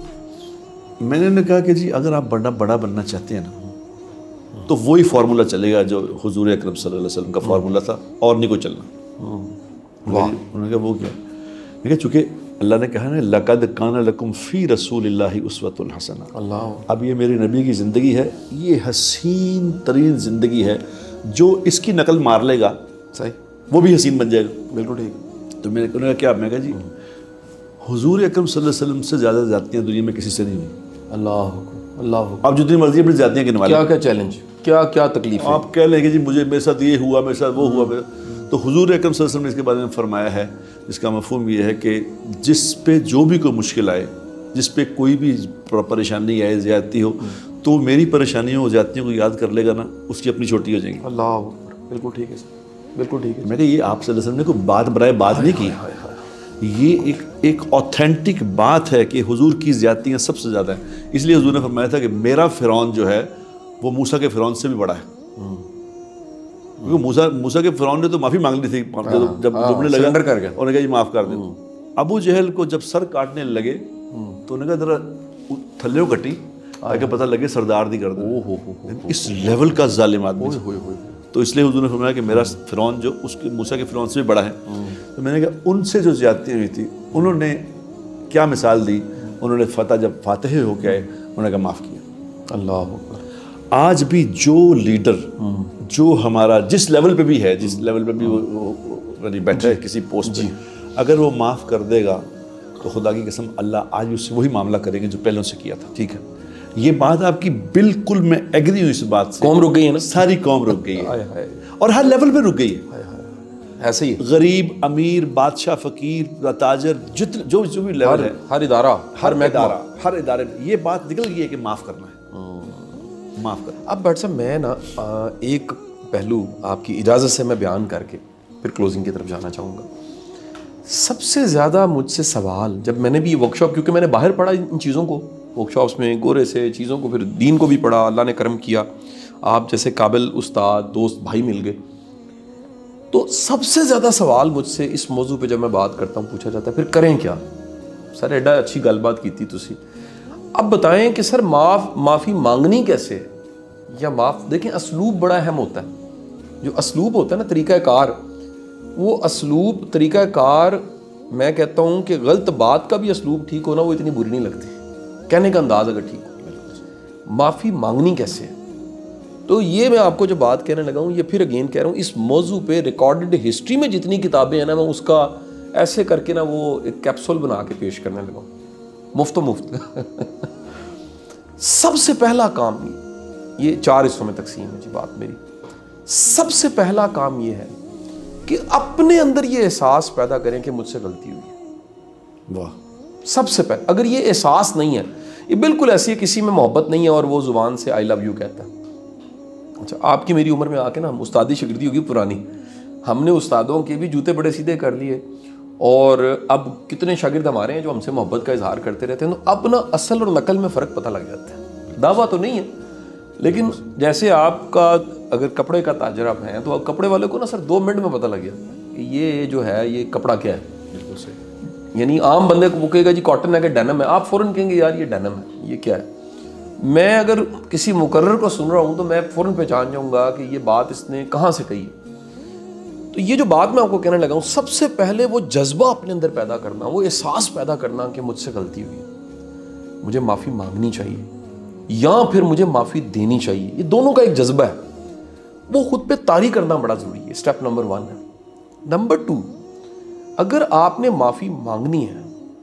میں نے کہا کہ جی اگر آپ بڑا بننا چاہتے ہیں نا تو وہی فارمولہ چلے گا جو حضور اکرم صلی اللہ علیہ وسلم کا فارمولہ تھا, اور نہیں کوئی چلنا. انہوں نے کہا وہ کیا, میں کہا چونکہ اللہ نے کہا نا لقد کان لکم فی رسول اللہ اسوۃ حسنہ. اللہ, اب یہ میرے نبی کی زندگی ہے, یہ حسین ترین زندگی ہے, جو اس کی نقل مار لے گا صحیح وہ بھی حسین بن جائے گا. بالکل ٹھیک. تو میں نے کہا کیا, میں کہا جی حضور اکرم صلی اللہ علیہ وسلم سے زیادہ زیادتیاں دنیا میں کسی سے نہیں ہوئی. اللہ, آپ جتنی مرضی اپنی زیادتیاں گنوا لیں, کیا چیلنج, کیا تکلیف ہے, آپ کہہ لیں کہ جی مجھے میرے ساتھ یہ ہوا, میرے ساتھ وہ ہوا. تو حضور اکرم صلی اللہ علیہ وسلم نے اس کے بارے میں فرمایا ہے, جس کا مفہوم یہ ہے کہ جس پہ جو بھی کوئی مشکل آئے, جس پہ کوئی بھی پریشانی آئے, زیادتی ہو, تو میری پریشانیوں اور زیادتیوں کو یاد کر لے گا نا, اس کی اپنی چھوٹی ہو جائیں گی. اللہ, بالکل ٹھیک ہے, بالکل ٹھیک ہے. میں نے یہ آپ صلی اللہ علیہ وسلم نے کوئی بات برائے بات نہیں کی, یہ ایک اوتھینٹک بات ہے کہ حضور کی زیادتیاں سب سے زیادہ ہیں. اس لیے حضور نے فرمایا تھا کہ میرا فرعون جو ہے وہ موسیٰ کے فرعون سے بھی بڑا ہے, کیونکہ موسیٰ کے فرعون نے تو معافی مانگ لی تھی جب ڈوبنے لگا, انہوں نے کہا جی معاف کر دیں. ابو جہل کو جب سر کاٹنے لگے تو انہوں نے کہا ذرا تھلے کٹی تاکہ پتہ لگے سردار دی کر دیں. اس لیول کا ظالم آدمی. تو اس لیے حضور نے فرمایا کہ میرا فرعون جو اس کے موسیٰ کے فرعون سے بھی بڑا ہے. تو میں نے کہا ان سے جو زیادتیاں ہوئی تھی انہوں نے کیا مثال دی, انہوں نے جب فاتح ہو کے آئے انہوں نے کہا معاف کیا. اللہ, آج بھی جو لیڈر جو ہمارا جس لیول پہ بھی ہے, جس لیول پہ بھی وہ بیٹھا ہے کسی پوسٹ پہ, اگر وہ معاف کر دے گا تو خدا کی قسم اللہ آج اس سے وہی معاملہ کریں گے جو پہلوں سے کیا تھا. ٹھیک ہے, یہ بات آپ کی بالکل میں ایگری ہوں اس بات سے. قوم رک گئی ہے نا, ساری قوم رک گئی ہے, اور ہر لیول پہ رک گئی ہے. ایسے ہی غریب, امیر, بادشاہ, فقیر, تاجر, جو بھی لیول ہے, ہر ادارہ, ہر ادارے میں یہ بات نکل گئی ہے کہ معاف کرنا ہے. معاف کر. اب بٹ صاحب میں نا ایک پہلو آپ کی اجازت سے میں بیان کر کے پھر کلوزنگ کی طرف جانا چاہوں گا. سب سے زیادہ مجھ سے سوال جب میں نے بھی یہ ورک شاپ, کیونکہ میں نے باہر پڑھا ان چیزوں کو, ورک شاپس میں گورے سے چیزوں کو, پھر دین کو بھی پڑھا, اللہ نے کرم کیا, آپ جیسے قابل استاد دوست بھائی مل گئے, تو سب سے زیادہ سوال مجھ سے اس موضوع پہ جب میں بات کرتا ہوں پوچھا جاتا ہے پھر کریں کیا. سر ایڈا اچھی گل بات کی تھی تسی, اب بتائیں کہ سر معافی مانگنی کیسے ہے, یا دیکھیں اسلوب بڑا اہم ہوتا ہے. جو اسلوب ہوتا ہے نا, طریقہ کار, وہ اسلوب طریقہ کار میں کہتا ہوں کہ غلط بات کا بھی اسلوب ٹھیک ہونا وہ اتنی بری نہیں لگتی, کہنے کا انداز اگر ٹھیک ہو. معافی مانگنی کیسے ہے, تو یہ میں آپ کو جو بات کہنے لگا ہوں, یہ پھر اگین کہہ رہا ہوں, اس موضوع پہ ریکارڈڈ ہسٹری میں جتنی کتابیں ہیں نا, میں اس کا ایسے کر کے نا وہ ایک کیپسول بنا کے پیش کرنے لگا ہوں, مفت و مفت. سب سے پہلا کام یہ 4 حصوں میں تقسیم ہے جی بات میری. سب سے پہلا کام یہ ہے کہ اپنے اندر یہ احساس پیدا کریں کہ مجھ سے غلطی ہوئی ہے. واہ. سب سے پہلے اگر یہ احساس نہیں ہے, یہ بالکل ایسی ہے کسی میں محبت نہیں ہے اور وہ زبان سے آئی لو یو کہتا ہے. اچھا آپ کی میری عمر میں آ کے نا, ہم استادی شگردی ہوگی پرانی, ہم نے استادوں کے بھی جوتے بڑے سیدھے کر لیے, اور اب کتنے شاگرد ہمارے ہیں جو ہم سے محبت کا اظہار کرتے رہتے ہیں, تو اب نا اصل اور نقل میں فرق پتہ لگ جاتا ہے. دعویٰ تو نہیں ہے, لیکن جیسے آپ کا اگر کپڑے کا تاجر آپ ہیں, تو اب کپڑے والے کو نا سر 2 منٹ میں پتہ لگ جاتا ہے کہ یہ جو ہے یہ کپڑا کیا ہے. بالکل صحیح. یعنی عام بندے کو وہ کہے گا جی کاٹن ہے کہ ڈینم ہے, آپ فوراً کہیں گے یار یہ ڈینم ہے, یہ کیا ہے. میں اگر کسی مقرر کو سن رہا ہوں تو میں فوراً پہچان جاؤں گا کہ یہ بات اس نے کہاں سے کہی ہے. تو یہ جو بات میں آپ کو کہنے لگا ہوں, سب سے پہلے وہ جذبہ اپنے اندر پیدا کرنا, وہ احساس پیدا کرنا کہ مجھ سے غلطی ہوئی, مجھے معافی مانگنی چاہیے یا پھر مجھے معافی دینی چاہیے. یہ دونوں کا ایک جذبہ ہے, وہ خود پہ طاری کرنا بڑا ضروری ہے. اسٹیپ نمبر 1 ہے. نمبر 2, اگر آپ نے معافی مانگنی ہے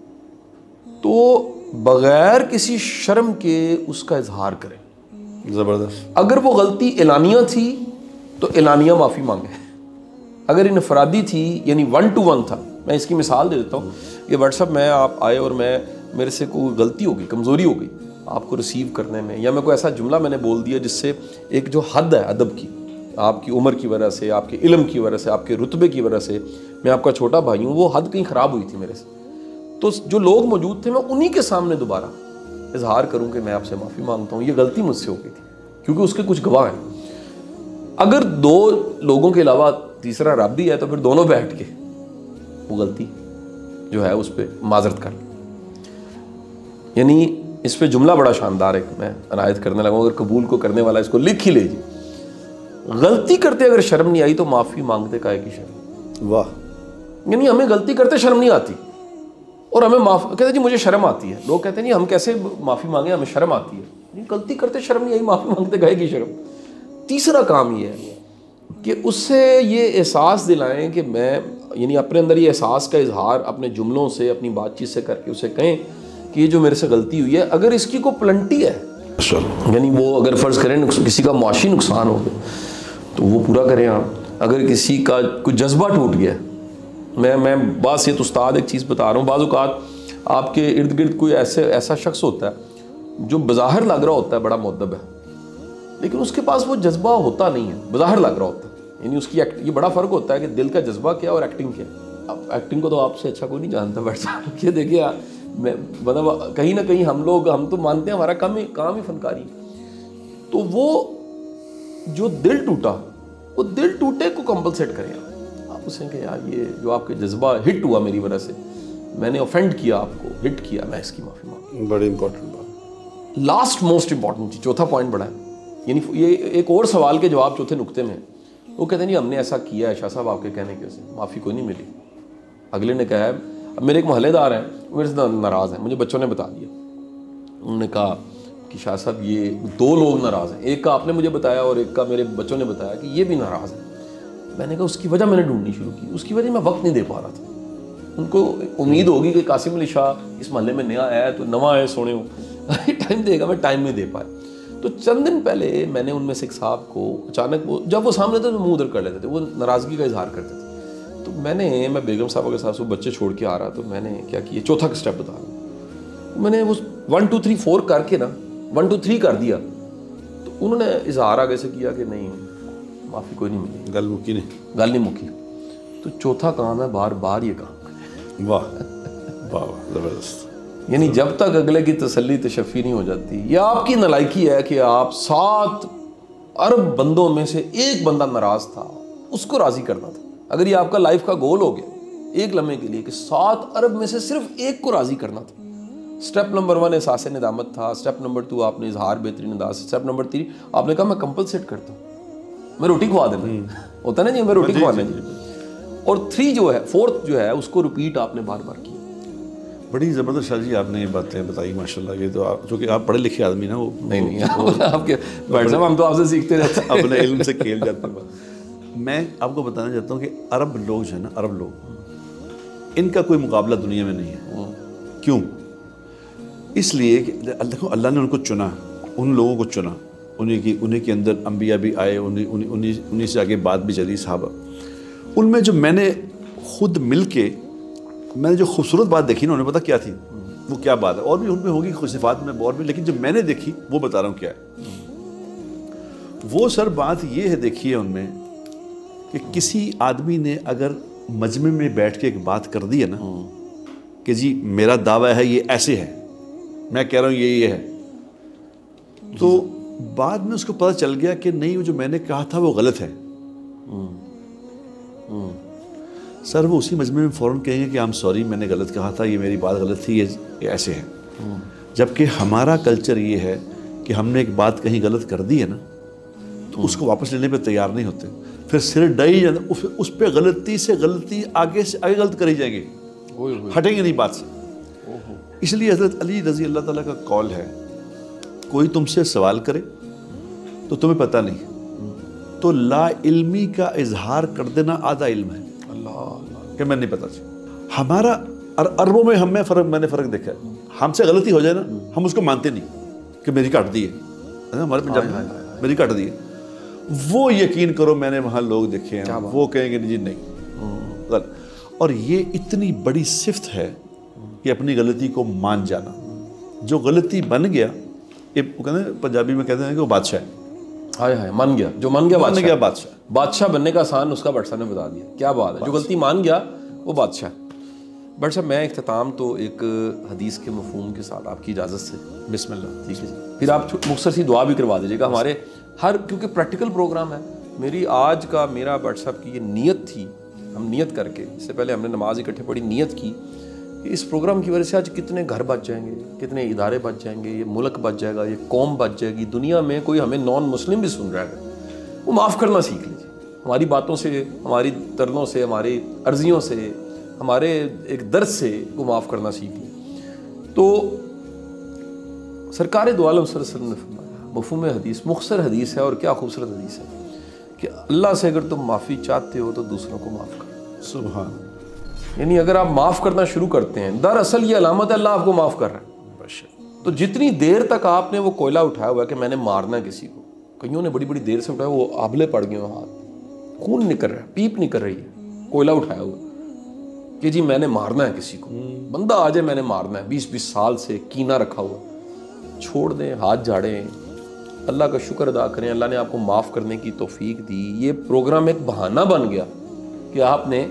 تو بغیر کسی شرم کے اس کا اظہار کریں. زبردست. اگر وہ غلطی اعلانیہ تھی تو اعلانیہ معافی مانگیں. اگر انفرادی تھی یعنی 1 to 1 تھا, میں اس کی مثال دے دیتا ہوں کہ واٹس ایپ میں آپ آئے اور میرے سے کوئی غلطی ہو گئی, کمزوری ہو گئی آپ کو ریسیو کرنے میں, یا میں کوئی ایسا جملہ میں نے بول دیا جس سے ایک جو حد ہے ادب کی, آپ کی عمر کی وجہ سے, آپ کے علم کی وجہ سے, آپ کے رتبے کی وجہ سے, میں آپ کا چھوٹا بھائی ہوں, وہ حد کہیں خراب ہوئی تھی میرے سے, تو جو لوگ موجود تھے میں انہی کے سامنے دوبارہ اظہار کروں کہ میں آپ سے معافی مانگتا ہوں, یہ غلطی مجھ سے ہو گئی تھی, کیونکہ اس کے کچھ گواہ ہیں. اگر 2 لوگوں کے علاوہ تیسرا رب بھی ہے تو پھر دونوں بیٹھ کے وہ غلطی جو ہے اس پہ معذرت کر لیں. یعنی اس پہ جملہ بڑا شاندار ہے, میں عنایت کرنے لگا ہوں, اگر قبول کو کرنے والا اس کو لکھ ہی لے جی. غلطی کرتے اگر شرم نہیں آئی تو معافی مانگتے کائے کی شرم. واہ. یعنی ہمیں غلطی کرتے شرم نہیں آتی اور ہمیں کہتے ہیں جی مجھے شرم آتی ہے. لوگ کہتے ہیں جی ہم کیسے معافی مانگیں, ہمیں شرم آتی ہے. غلطی کرتے شرم نہیں آئی, معافی مانگتے گئے کی شرم. تیسرا کام یہ ہے کہ اس سے یہ احساس دلائیں کہ میں, یعنی اپنے اندر یہ احساس کا اظہار اپنے جملوں سے, اپنی بات چیت سے کر کے اسے کہیں کہ یہ جو میرے سے غلطی ہوئی ہے, اگر اس کی کوئی پلنٹی ہے, یعنی وہ اگر فرض کریں کسی کا معاشی نقصان ہو گیا تو وہ پورا کریں آپ. اگر کسی کا کوئی جذبہ ٹوٹ گیا, میں بس یہ تو استاد ایک چیز بتا رہا ہوں, بعض اوقات آپ کے ارد گرد کوئی ایسا شخص ہوتا ہے جو بظاہر لگ رہا ہوتا ہے بڑا مؤدب ہے, لیکن اس کے پاس وہ جذبہ ہوتا نہیں ہے, بظاہر لگ رہا ہوتا ہے. یعنی اس کی یہ بڑا فرق ہوتا ہے کہ دل کا جذبہ کیا اور ایکٹنگ کیا. اب ایکٹنگ کو تو آپ سے اچھا کوئی نہیں جانتا, بیٹھ یہ دیکھیے مطلب کہیں نہ کہیں ہم تو مانتے ہیں ہمارا کام ہی فنکاری. تو وہ جو دل ٹوٹا, وہ دل ٹوٹے کو کمپلسیٹ کریں آپ اسے کہ یار یہ جو آپ کے جذبہ ہٹ ہوا میری وجہ سے, میں نے اوفینڈ کیا آپ کو, ہٹ کیا, میں اس کی معافی مانگتا. بڑی امپورٹنٹ بات. لاسٹ موسٹ امپورٹنٹ, چوتھا پوائنٹ بڑا ہے. یعنی یہ ایک اور سوال کے جواب چوتھے نقطے میں, وہ کہتے ہیں نہیں ہم نے ایسا کیا ہے شاہ صاحب, آپ کے کہنے کے سے معافی کوئی نہیں ملی. اگلے نے کہا ہے, اب میرے ایک محلے دار ہیں میرے سے ناراض ہیں, مجھے بچوں نے بتا دیا, انہوں نے کہا کہ شاہ صاحب یہ 2 لوگ ناراض ہیں, ایک کا آپ نے مجھے بتایا اور ایک کا میرے بچوں نے بتایا کہ یہ بھی ناراض ہے. میں نے کہا اس کی وجہ میں نے ڈھونڈنی شروع کی, اس کی وجہ میں وقت نہیں دے پا رہا تھا. ان کو امید ہوگی کہ قاسم علی شاہ اس محلے میں نیا آیا ہے تو نواں ہے, سونے ہوں ٹائم دے گا, میں ٹائم نہیں دے پایا. تو چند دن پہلے میں نے ان میں سے ایک صاحب کو اچانک, جب وہ سامنے تھے تو منہ ادھر کر لیتے تھے, وہ ناراضگی کا اظہار کرتے تھے. تو میں بیگم صاحبہ کے ساتھ وہ بچے چھوڑ کے آ رہا, تو میں نے کیا کیا, چوتھا اسٹیپ بتا رہا ہوں, میں نے وہ 1 2 3 4 کر کے نا 1 2 3 کر دیا. تو انہوں نے اظہار آگے سے کیا کہ نہیں معافی کوئی نہیں ملی, گل مکی نہیں, گل نہیں مکی. تو چوتھا کام ہے بار بار یہ کام. واہ واہ زبردست. یعنی جب تک اگلے کی تسلی تشفی نہیں ہو جاتی, یہ آپ کی نالائکی ہے کہ آپ 7 ارب بندوں میں سے ایک بندہ ناراض تھا, اس کو راضی کرنا تھا. اگر یہ آپ کا لائف کا گول ہو گیا ایک لمحے کے لیے کہ 7 ارب میں سے صرف ایک کو راضی کرنا تھا. سٹیپ نمبر 1 احساس ندامت تھا, سٹیپ نمبر 2 آپ نے اظہار بہترین انداز سے, سٹیپ نمبر 3 آپ نے کہا میں کمپلسیٹ کرتا ہوں, میں روٹی کھوا دینا, ہوتا ہے نا جی میں روٹی کھوانا جی. اور 3 جو ہے 4th جو ہے اس کو ریپیٹ آپ نے بار بار کیا. بڑی زبردست شاہ جی آپ نے یہ باتیں بتائی ماشاء اللہ. یہ تو آپ چونکہ آپ پڑھے لکھے آدمی نا, وہ نہیں آپ کے بھائی صاحب ہم تو آپ سے سیکھتے رہتے ہیں, اپنے علم سے کھیل جاتے ہیں. میں آپ کو بتانا چاہتا ہوں کہ عرب لوگ جو ہے نا, عرب لوگ, ان کا کوئی مقابلہ دنیا میں نہیں ہے. کیوں؟ اس لیے کہ دیکھو اللہ نے ان کو چنا, ان لوگوں کو چنا, انہیں کے اندر انبیاء بھی آئے, انہیں سے آگے بات بھی چلی صحابہ. ان میں جو میں نے خود مل کے میں نے جو خوبصورت بات دیکھی نا, انہیں پتا کیا تھی, وہ کیا بات ہے. اور بھی ان میں ہوگی صفات میں اور بھی, لیکن جو میں نے دیکھی وہ بتا رہا ہوں کیا ہے. وہ سر بات یہ ہے دیکھی ہے ان میں کہ کسی آدمی نے اگر مجمع میں بیٹھ کے ایک بات کر دی ہے نا کہ جی میرا دعویٰ ہے یہ ایسے ہے, میں کہہ رہا ہوں یہ ہے, تو بعد میں اس کو پتہ چل گیا کہ نہیں وہ جو میں نے کہا تھا وہ غلط ہے, سر وہ اسی مجمع میں فوراً کہیں گے کہ I'm sorry میں نے غلط کہا تھا, یہ میری بات غلط تھی, یہ ایسے ہے. جبکہ ہمارا کلچر یہ ہے کہ ہم نے ایک بات کہیں غلط کر دی ہے نا تو اس کو واپس لینے پہ تیار نہیں ہوتے, پھر سر ڈائی جاتا, اس پہ غلطی سے غلطی آگے سے آگے غلط کری جائیں گے, ہٹیں گے نہیں بات سے. اس لیے حضرت علی رضی اللہ تعالیٰ کا قول ہے, کوئی تم سے سوال کرے تو تمہیں پتہ نہیں تو لا علمی کا اظہار کر دینا آدھا علم ہے, کہ میں نہیں پتا. ہمارا عربوں میں میں نے فرق دیکھا ہے, ہم سے غلطی ہو جائے نا ہم اس کو مانتے نہیں کہ میری کاٹ دی ہے, ہمارے پنجاب میں میری کاٹ دی ہے. وہ یقین کرو میں نے وہاں لوگ دیکھے ہیں, وہ کہیں گے جی نہیں غلط. اور یہ اتنی بڑی صفت ہے کہ اپنی غلطی کو مان جانا. جو غلطی بن گیا, یہ کہتے ہیں پنجابی میں کہتے ہیں کہ وہ بادشاہ ہے. ہائے من گیا, جو من گیا بادشاہ. بادشاہ بننے کا آسان اس کا بٹ صاحب نے بتا دیا. کیا بات ہے, جو غلطی مان گیا وہ بادشاہ. بٹ صاحب میں اختتام تو ایک حدیث کے مفہوم کے ساتھ آپ کی اجازت سے, بسم اللہ, ٹھیک ہے جی, پھر آپ مختصر سی دعا بھی کروا دیجیے گا ہمارے کیونکہ پریکٹیکل پروگرام ہے. میری آج کا میرا بٹ صاحب کی یہ نیت تھی, ہم نیت کر کے, اس سے پہلے ہم نے نماز اکٹھے پڑھی, نیت کی کہ اس پروگرام کی وجہ سے آج کتنے گھر بچ جائیں گے, کتنے ادارے بچ جائیں گے, یہ ملک بچ جائے گا, یہ قوم بچ جائے گی. دنیا میں کوئی ہمیں نان مسلم بھی سن رہا ہے, وہ معاف کرنا سیکھ لیجیے. ہماری باتوں سے, ہماری ترنوں سے, ہماری عرضیوں سے, ہمارے ایک درد سے وہ معاف کرنا سیکھ لیں. تو سرکار دو عالم صلی اللہ علیہ وسلم نے فرمایا, مفہوم حدیث مختصر حدیث ہے اور کیا خوبصورت حدیث ہے, کہ اللہ سے اگر تم معافی چاہتے ہو تو دوسروں کو معاف کرو. سبحان. یعنی اگر آپ معاف کرنا شروع کرتے ہیں, دراصل یہ علامت ہے اللہ آپ کو معاف کر رہا ہے. تو جتنی دیر تک آپ نے وہ کوئلہ اٹھایا ہوا ہے کہ میں نے مارنا ہے کسی کو, کئیوں نے بڑی بڑی دیر سے اٹھایا, وہ آبلے پڑ گئے ہیں, ہاتھ خون نکل رہا ہے, پیپ نکل رہی ہے, کوئلہ اٹھایا ہوا کہ جی میں نے مارنا ہے کسی کو, بندہ آ جائے میں نے مارنا ہے, 20 سال سے کینہ رکھا ہوا. چھوڑ دیں, ہاتھ جھاڑیں, اللہ کا شکر ادا کریں, اللہ نے آپ کو معاف کرنے کی توفیق دی. یہ پروگرام ایک بہانہ بن گیا کہ آپ نے,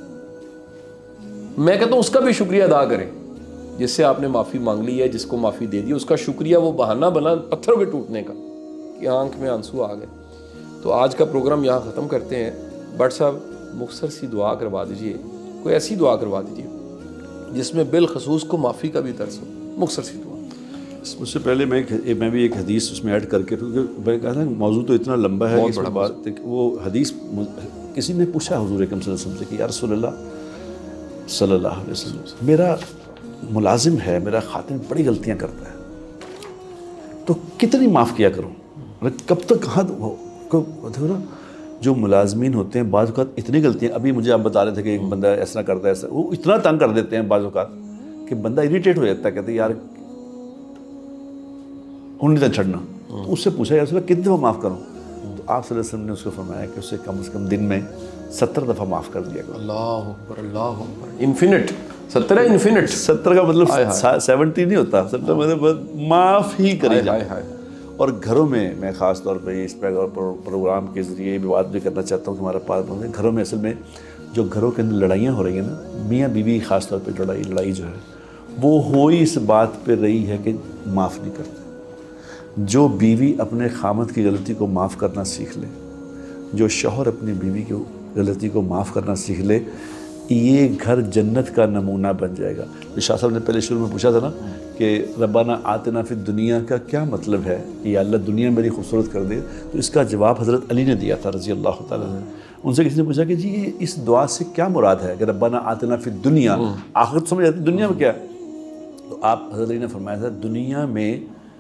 میں کہتا ہوں اس کا بھی شکریہ ادا کریں جس سے آپ نے معافی مانگ لی ہے, جس کو معافی دے دی, اس کا شکریہ. وہ بہانہ بنا پتھروں کے ٹوٹنے کا کہ آنکھ میں آنسو آ گئے. تو آج کا پروگرام یہاں ختم کرتے ہیں. بٹ صاحب مختصر سی دعا کروا دیجئے, کوئی ایسی دعا کروا دیجئے جس میں بالخصوص کو معافی کا بھی درس ہو, مختصر سی دعا. اس سے پہلے میں بھی ایک حدیث اس میں ایڈ کر کے, کیونکہ میں کہا تھا موضوع تو اتنا لمبا ہے, اس بات وہ حدیث کسی نے پوچھا حضور اکرم صلی اللہ علیہ وسلم سے کہ یا رسول اللہ صلی اللہ علیہ وسلم, میرا ملازم ہے, میرا خادم بڑی غلطیاں کرتا ہے, تو کتنی معاف کیا کروں, کب تک, کہاں دیکھو نا جو ملازمین ہوتے ہیں بعض اوقات اتنی غلطیاں, ابھی مجھے آپ بتا رہے تھے کہ ایک بندہ ایسا کرتا ہے, ایسا, وہ اتنا تنگ کر دیتے ہیں بعض اوقات کہ بندہ اریٹیٹ ہو جاتا ہے, کہتے ہیں یار انہیں تک چھڑنا. تو اس سے پوچھا یا کتنی دفعہ معاف کروں, تو آپ صلی اللہ علیہ وسلم نے اس کو فرمایا کہ اسے کم از کم دن میں 70 دفعہ معاف کر دیا کرو. اللہ اکبر, اللہ اکبر. انفینٹ 70 ہے, انفینٹ 70 کا مطلب 70 نہیں ہوتا, 70 مطلب معاف ہی کری جائے. اور گھروں میں خاص طور پہ اس پروگرام کے ذریعے بھی بات بھی کرنا چاہتا ہوں کہ ہمارا پاس گھروں میں اصل میں جو گھروں کے اندر لڑائیاں ہو رہی ہیں نا، میاں بیوی خاص طور پہ لڑائی جو ہے وہ ہو ہی اس بات پہ رہی ہے کہ معاف نہیں کرتے۔ جو بیوی اپنے خامد کی غلطی کو معاف کرنا سیکھ لے، جو شوہر اپنی بیوی کی غلطی کو معاف کرنا سیکھ لے، یہ گھر جنت کا نمونہ بن جائے گا۔ جو شاہ صاحب نے پہلے شروع میں پوچھا تھا نا کہ ربنا آتنا فی الدنیا کا کیا مطلب ہے، یا اللہ دنیا میری خوبصورت کر دے، تو اس کا جواب حضرت علی نے دیا تھا رضی اللہ تعالیٰ عنہ۔ ان سے کسی نے پوچھا کہ جی یہ اس دعا سے کیا مراد ہے کہ ربنا آتنا فی الدنیا، آخرت سمجھ آتی دنیا میں کیا ہے؟ تو آپ حضرت علی نے فرمایا تھا دنیا میں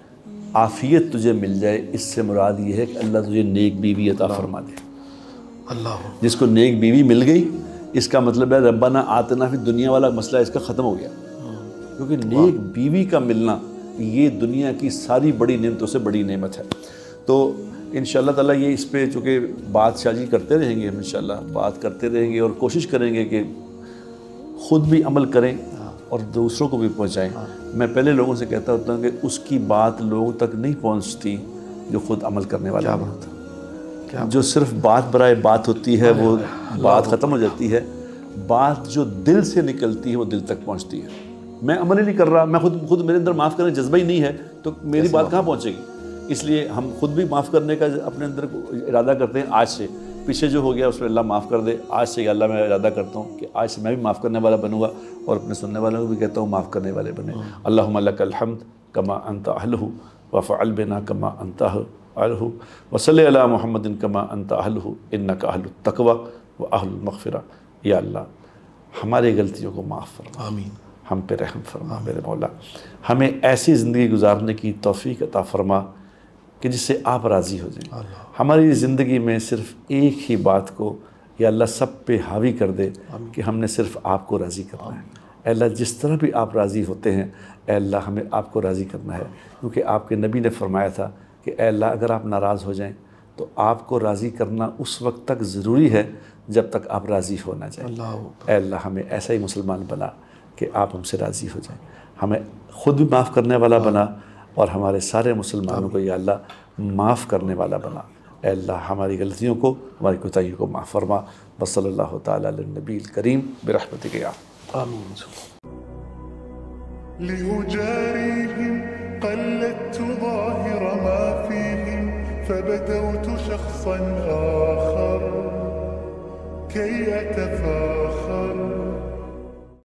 عافیت تجھے مل جائے، اس سے مراد یہ ہے کہ اللہ تجھے نیک بیوی عطا فرما دے۔ اللہ جس کو نیک بیوی مل گئی، اس کا مطلب ہے ربنا آتنا فی دنیا والا مسئلہ اس کا ختم ہو گیا، کیونکہ نیک بیوی کا ملنا یہ دنیا کی ساری بڑی نعمتوں سے بڑی نعمت ہے۔ تو انشاءاللہ تعالیٰ یہ اس پہ چونکہ بات شاہ کرتے رہیں گے، ہم انشاءاللہ بات کرتے رہیں گے اور کوشش کریں گے کہ خود بھی عمل کریں اور دوسروں کو بھی پہنچائیں۔ میں پہلے لوگوں سے کہتا ہوتا ہوں کہ اس کی بات لوگوں تک نہیں پہنچتی جو خود عمل کرنے والا ہوتا، جو صرف بات برائے بات ہوتی ہے وہ بات ختم ہو جاتی ہے، بات جو دل سے نکلتی ہے وہ دل تک پہنچتی ہے۔ میں عمل ہی نہیں کر رہا، میں خود میرے اندر معاف کرنے جذبہ ہی نہیں ہے تو میری بات کہاں پہنچے گی؟ اس لیے ہم خود بھی معاف کرنے کا اپنے اندر ارادہ کرتے ہیں آج سے، پیچھے جو ہو گیا اس میں اللہ معاف کر دے، آج سے اللہ میں ارادہ کرتا ہوں کہ آج سے میں بھی معاف کرنے والا بنوں گا، اور اپنے سننے والوں کو بھی کہتا ہوں معاف کرنے والے بنے۔ اللہم لک الحمد کما انت اہلہ وفعل بنا کما انت اہلہ وصلی علی محمد کما انت اہلہ انک اہل التقوی واہل المغفرہ۔ یا اللہ ہماری غلطیوں کو معاف فرما، آمین، ہم پہ رحم فرما میرے مولا، ہمیں ایسی زندگی گزارنے کی توفیق عطا فرما کہ جس سے آپ راضی ہو جائیں۔ ہماری زندگی میں صرف ایک ہی بات کو یا اللہ سب پہ حاوی کر دے کہ ہم نے صرف آپ کو راضی کرنا ہے۔ اے اللہ جس طرح بھی آپ راضی ہوتے ہیں اے اللہ ہمیں آپ کو راضی کرنا ہے، کیونکہ آپ کے نبی نے فرمایا تھا کہ اے اللہ اگر آپ ناراض ہو جائیں تو آپ کو راضی کرنا اس وقت تک ضروری ہے جب تک آپ راضی ہو نہ جائیں۔ اے اللہ ہمیں ایسا ہی مسلمان بنا کہ آپ ہم سے راضی ہو جائیں، ہمیں خود بھی معاف کرنے والا بنا اور ہمارے سارے مسلمانوں کو یا اللہ معاف کرنے والا بنا۔ اے اللہ ہماری غلطیوں کو، ہماری کوتاہیوں کو معاف فرما۔ وصلی اللہ تعالیٰ علی النبی الکریم برحمتک یا آمین۔ لأجاريهم قلدت ظاهر ما فيهم فبدوت شخصا آخر كي أتفاخر